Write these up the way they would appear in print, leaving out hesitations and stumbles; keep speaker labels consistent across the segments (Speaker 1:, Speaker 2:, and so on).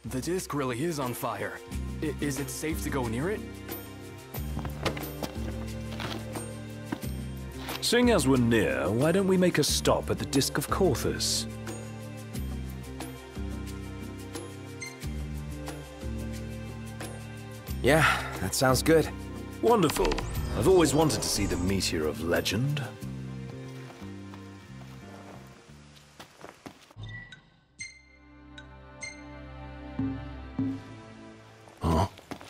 Speaker 1: The disc really is on fire. Is it safe to go near it?
Speaker 2: Seeing as we're near, why don't we make a stop at the Disc of Cauthus?
Speaker 3: Yeah, that sounds good.
Speaker 2: Wonderful. I've always wanted to see the Meteor of Legend.
Speaker 3: Huh?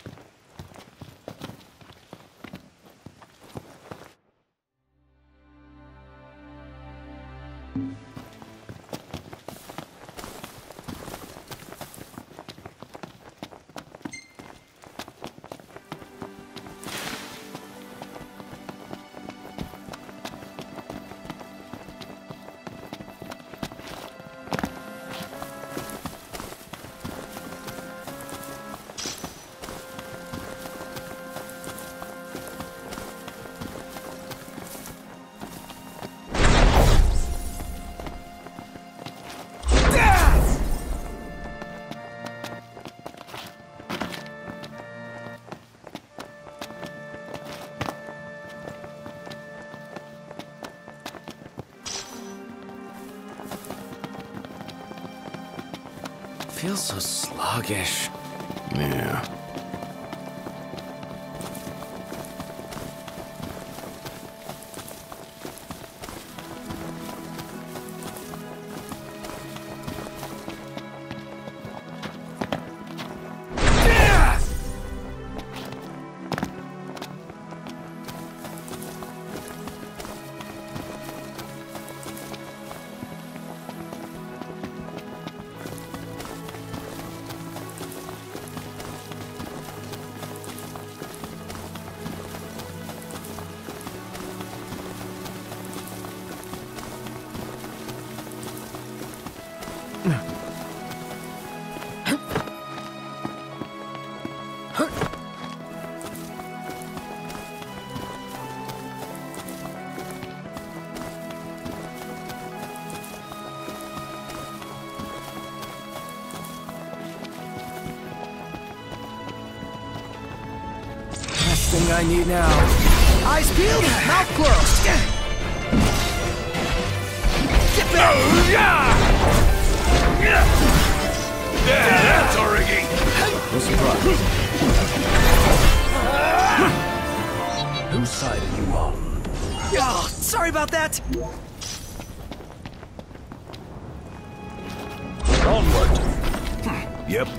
Speaker 3: Feels so sluggish. Yeah. Thing I need now. Eyes peeled, mouth closed. Get back!
Speaker 4: Yeah, that's Origi!
Speaker 2: No surprise. Whose side are you on?
Speaker 3: Oh, sorry about that.
Speaker 2: Onward. Yep.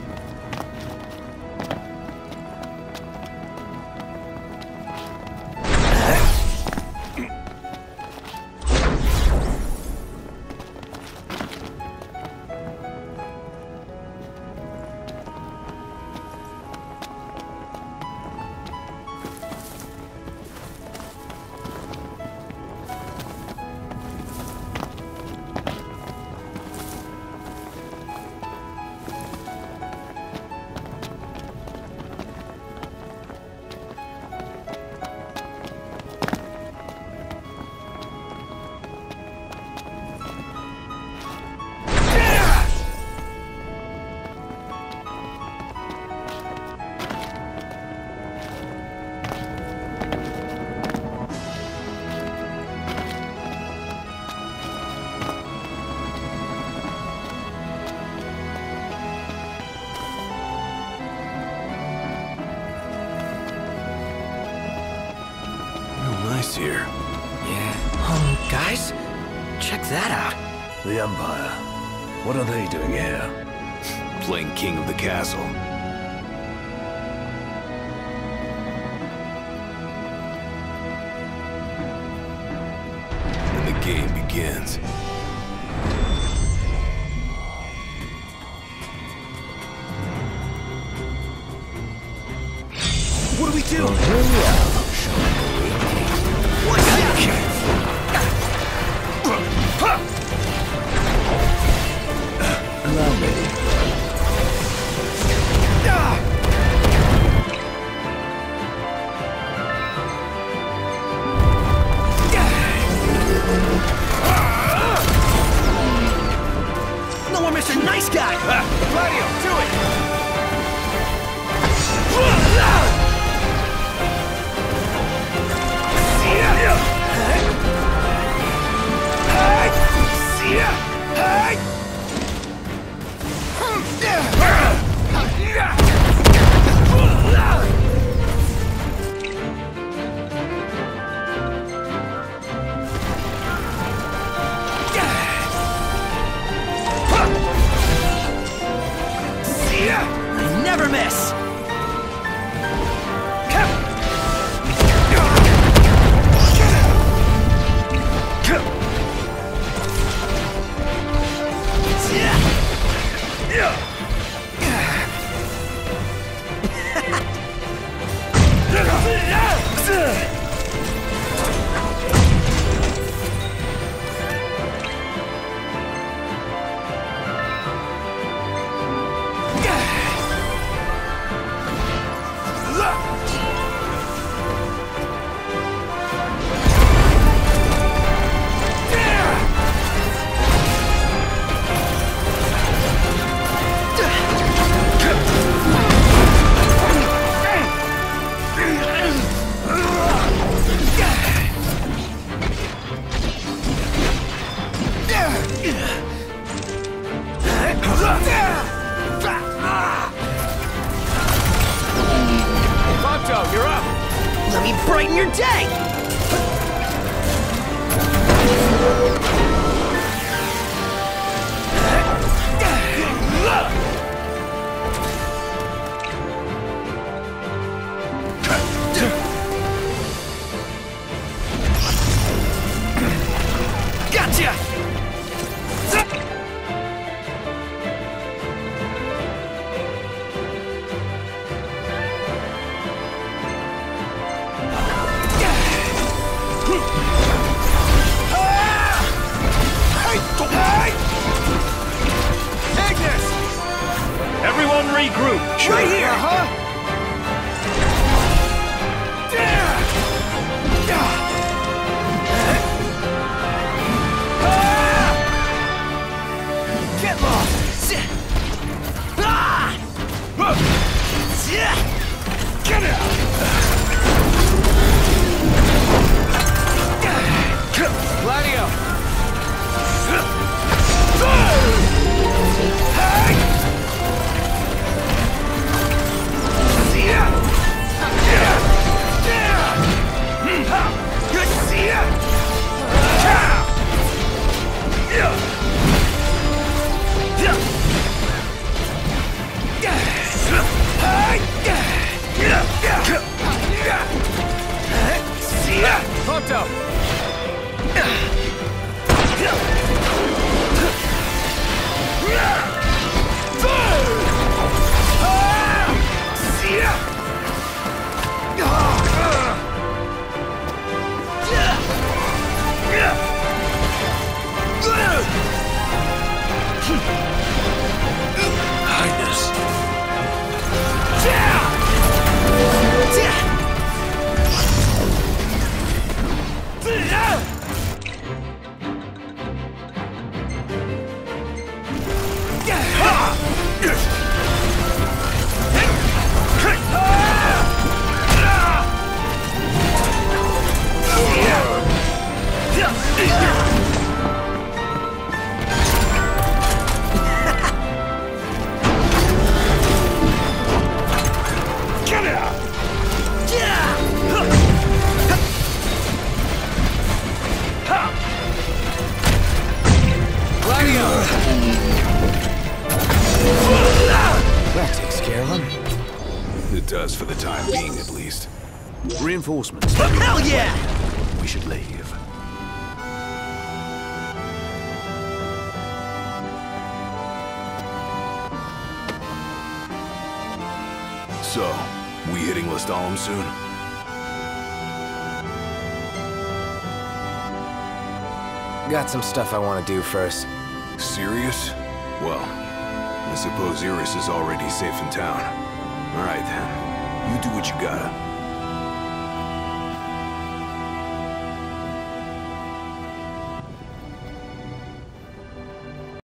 Speaker 3: Nice here. Yeah. Guys, check that out.
Speaker 2: The Empire. What are they doing here?
Speaker 4: Playing king of the castle. And the game begins.
Speaker 3: What do we do?
Speaker 2: Allow me.
Speaker 3: No more Mr. Nice Guy!
Speaker 4: Gladio, do it!
Speaker 3: I never miss!
Speaker 1: Prompto, you're up!
Speaker 3: Let me brighten your day! Gotcha!
Speaker 2: Everyone regroup!
Speaker 3: Right here! Get lost! Get out!
Speaker 1: Gladio! Prompto!
Speaker 2: Highness.
Speaker 3: That takes care of him.
Speaker 4: It does for the time being, at least.
Speaker 2: Reinforcements.
Speaker 3: Hell yeah!
Speaker 2: We should leave.
Speaker 4: So, we hitting Lestallum soon?
Speaker 3: Got some stuff I want to do first.
Speaker 4: Serious? Well, I suppose Iris is already safe in town. Alright then. You do what you gotta.